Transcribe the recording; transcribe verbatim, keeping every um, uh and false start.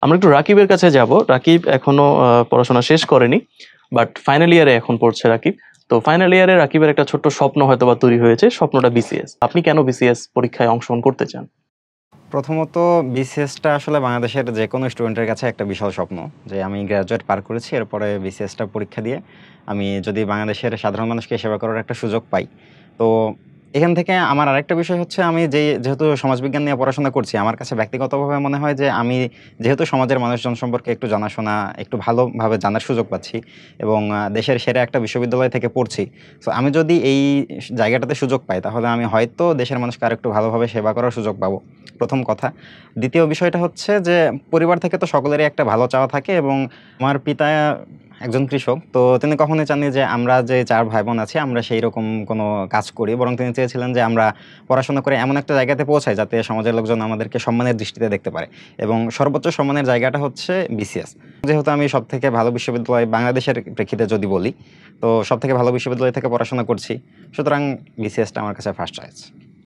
আমরা একটু রাকিবের কাছে যাব। রাকিব এখনো আহ, পড়াশোনা শেষ করেনি, বাট ফাইনাল ইয়ারে এখন পড়ছে রাকিব। তো ফাইনাল ইয়ারে রাকিবের একটা ছোট্ট স্বপ্ন হয়তো বা তৈরি হয়েছে, স্বপ্নটা বিসিএস। আপনি কেন বিসিএস পরীক্ষায় অংশগ্রহণ করতে চান? প্রথমত বিসিএসটা আসলে বাংলাদেশের যে কোনো স্টুডেন্টের কাছে একটা বিশাল স্বপ্ন যে আমি গ্র্যাজুয়েট পার করেছি, এরপরে বিসিএসটা পরীক্ষা দিয়ে আমি যদি বাংলাদেশের সাধারণ মানুষকে সেবা করার একটা সুযোগ পাই। তো এখান থেকে আমার আরেকটা বিষয় হচ্ছে, আমি যে যেহেতু সমাজবিজ্ঞান নিয়ে পড়াশোনা করছি, আমার কাছে ব্যক্তিগতভাবে মনে হয় যে আমি যেহেতু সমাজের মানুষজন সম্পর্কে একটু জানাশোনা, একটু ভালোভাবে জানার সুযোগ পাচ্ছি এবং আহ, দেশের সেরা একটা বিশ্ববিদ্যালয় থেকে পড়ছি। সো আমি যদি এই জায়গাটাতে সুযোগ পাই, তাহলে আমি হয়তো দেশের মানুষকে আরেকটু ভালোভাবে সেবা করার সুযোগ পাবো, প্রথম কথা। দ্বিতীয় বিষয়টা হচ্ছে যে পরিবার থেকে তো সকলেরই একটা ভালো চাওয়া থাকে এবং আমার পিতা একজন কৃষক, তো তিনি কখনোই চাননি যে আমরা যে চার ভাই বোন আছি আমরা সেই রকম কোনো কাজ করি, বরং তিনি চেয়েছিলেন যে আমরা পড়াশোনা করে এমন একটা জায়গাতে পৌঁছাই যাতে সমাজের লোকজন আমাদেরকে সম্মানের দৃষ্টিতে দেখতে পারে, এবং সর্বোচ্চ সম্মানের জায়গাটা হচ্ছে বিসিএস। যেহেতু আমি সব থেকে ভালো বিশ্ববিদ্যালয় বাংলাদেশের প্রেক্ষিতে যদি বলি, তো সব থেকে ভালো বিশ্ববিদ্যালয় থেকে পড়াশোনা করছি, সুতরাং বিসিএসটা আমার কাছে ফার্স্ট চয়েস।